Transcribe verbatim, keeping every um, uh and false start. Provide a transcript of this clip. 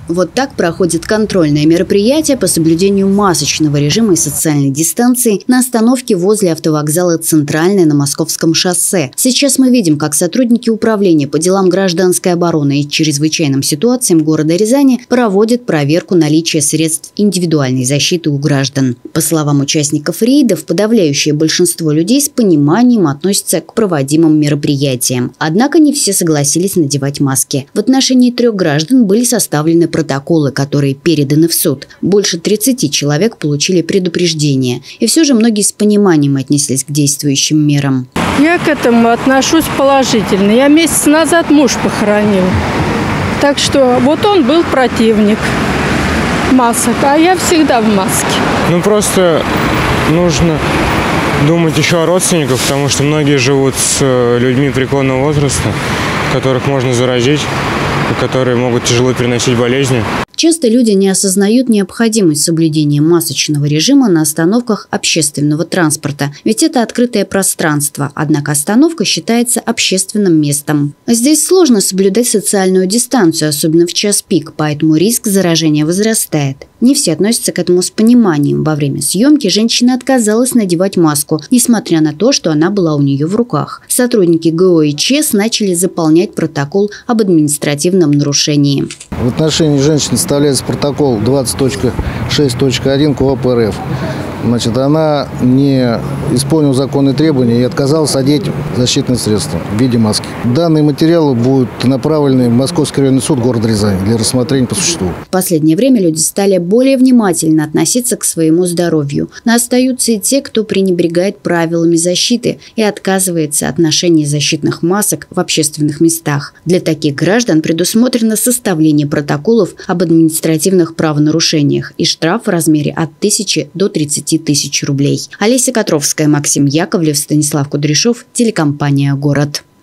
Вот так проходит контрольное мероприятие по соблюдению масочного режима и социальной дистанции на остановке возле автовокзала «Центральный» на Московском шоссе. Сейчас мы видим, как сотрудники управления по делам гражданской обороны и чрезвычайным ситуациям города Рязани проводят проверку наличия средств индивидуальной защиты у граждан. По словам участников рейдов, подавляющее большинство людей с пониманием относятся к проводимым мероприятиям. Однако не все согласились надевать маски. В отношении трех граждан были составлены протоколы, которые переданы в суд. Больше тридцати человек получили предупреждение. И все же многие с пониманием отнеслись к действующим мерам. Я к этому отношусь положительно. Я месяц назад муж похоронил. Так что вот он был противник масок, а я всегда в маске. Ну просто нужно думать еще о родственниках, потому что многие живут с людьми преклонного возраста, которых можно заразить, которые могут тяжело переносить болезни. Часто люди не осознают необходимость соблюдения масочного режима на остановках общественного транспорта, ведь это открытое пространство, однако остановка считается общественным местом. Здесь сложно соблюдать социальную дистанцию, особенно в час пик, поэтому риск заражения возрастает. Не все относятся к этому с пониманием. Во время съемки женщина отказалась надевать маску, несмотря на то, что она была у нее в руках. Сотрудники ГО и ЧС начали заполнять протокол об административном нарушении. В отношении женщины составляется протокол двадцать точка шесть точка один КоАП РФ. Значит, она не исполнила законные требования и отказалась одеть защитные средства в виде маски. Данные материалы будут направлены в Московский районный суд города Рязани для рассмотрения по существу. В последнее время люди стали более внимательно относиться к своему здоровью. Но остаются и те, кто пренебрегает правилами защиты и отказывается от ношения защитных масок в общественных местах. Для таких граждан предусмотрено составление протоколов об административных правонарушениях и штраф в размере от тысячи до тридцати тысяч рублей. Олеся Котровская, Максим Яковлев, Станислав Кудряшов, телекомпания «Город».